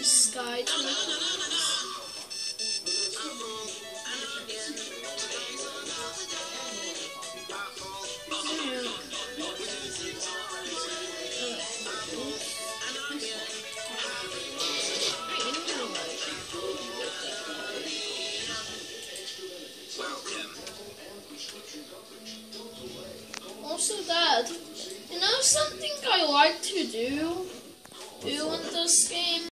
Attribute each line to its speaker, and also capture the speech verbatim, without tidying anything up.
Speaker 1: sky turtles. Also, Dad, you know something I like to do, do in this game?